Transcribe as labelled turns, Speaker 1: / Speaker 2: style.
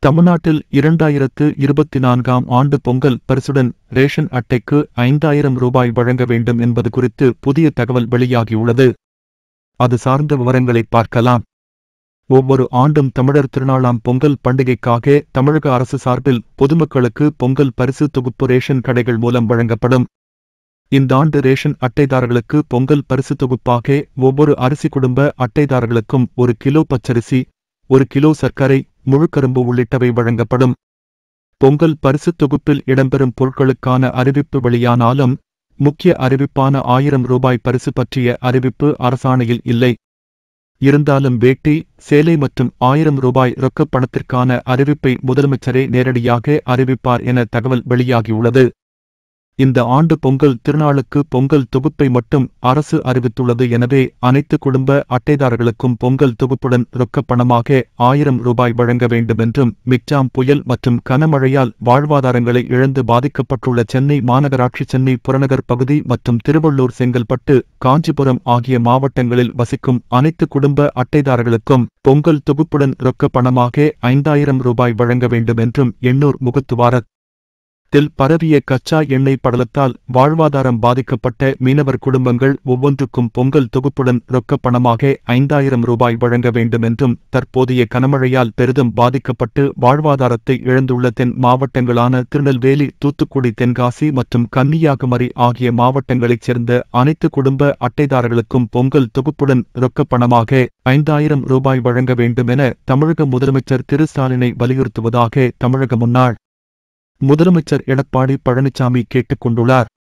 Speaker 1: தமிழ்நாட்டில் 2024ஆம் ஆண்டு பொங்கல் பரிசுடன் ரேஷன் அட்டைக்கு 5000 ரூபாய் வழங்க வேண்டும் என்பது குறித்து புதிய தகவல் வெளியாகியுள்ளது. அது சார்ந்த விவரங்களை பார்க்கலாம். ஒவ்வொரு ஆண்டும் தமிழர் திருநாளாம் பொங்கல் பண்டிகைக்காக தமிழக அரசு சார்பில் பொதுமக்களுக்கு பொங்கல் பரிசு தொகுப்பு ரேஷன் கடைகள் மூலம் வழங்கப்படும். இந்த ஆண்டு ரேஷன் அட்டைதாரர்களுக்கு பொங்கல் பரிசு தொகுப்பாக ஒவ்வொரு அரிசி குடும்ப அட்டைதாரர்களுக்கும் 1 கிலோ பச்சரிசி, 1 கிலோ சர்க்கரை, முழுக்கரும்பு உள்ளிட்டவை வழங்கப்படும். பொங்கல் பரிசு தொகுப்பில் இடம்பெறும் பொருட்களுக்கான அறிவிப்பு வெளியானாலும் முக்கிய அறிவிப்பான 1000 ரூபாய் பரிசு பற்றிய அறிவிப்பு அரசாணையில் இல்லை. இருந்தாலும் வேட்டி, சேலை மற்றும் 1000 ரூபாய் ரொக்கப் பணத்திற்கான அறிவிப்பை முதலமைச்சரே நேரடியாக அறிவிப்பார் என தகவல் வெளியாகியுள்ளது. இந்த ஆண்டு பொங்கல் திருநாளுக்கு பொங்கல் தொகுப்பை மட்டும் அரசு அறிவித்துள்ளது. எனவே அனைத்து குடும்ப அட்டைதாரர்களுக்கும் பொங்கல் தொகுப்புடன் ரொக்கப் பணமாக 1000 ரூபாய் வழங்க வேண்டும் என்றும் மிக்ஜாம் புயல் மற்றும் கனமழையால் வாழ்வாதாரங்களை இழந்து பாதிக்கப்பட்டுள்ள சென்னை மாநகராட்சி, சென்னை புறநகர் பகுதி மற்றும் திருவள்ளூர், செங்கல்பட்டு, காஞ்சிபுரம் ஆகிய மாவட்டங்களில் வசிக்கும் அனைத்து குடும்ப அட்டைதாரர்களுக்கும் பொங்கல் தொகுப்புடன் ரொக்கப் பணமாக 5000 ரூபாய் வழங்க வேண்டும் என்றும் எண்ணூர் முகத்துவாரத்தில் பரவிய கச்சா எண்ணெய் படலத்தால் வாழ்வாதாரம் பாதிக்கப்பட்ட மீனவர் குடும்பங்கள் ஒவ்வொன்றுக்கும் பொங்கல் தொகுப்புடன் ரொக்கப் பணமாக 5000 ரூபாய் வழங்க வேண்டும் என்றும் தற்போதைய கனமழையால் பெரிதும் பாதிக்கப்பட்டு வாழ்வாதாரத்தை இழந்துள்ள தென் மாவட்டங்களான திருநெல்வேலி, தூத்துக்குடி, தென்காசி மற்றும் கன்னியாகுமரி ஆகிய மாவட்டங்களைச் சேர்ந்த அனைத்து குடும்ப அட்டைதாரர்களுக்கும் பொங்கல் தொகுப்புடன் ரொக்கப் பணமாக 5000 ரூபாய் வழங்க வேண்டும் என தமிழக முதலமைச்சர் திரு ஸ்டாலினை வலியுறுத்துவதாக தமிழக முன்னாள் முதலமைச்சர் எடப்பாடி பழனிசாமி கேட்டுக் கொண்டுள்ளார்.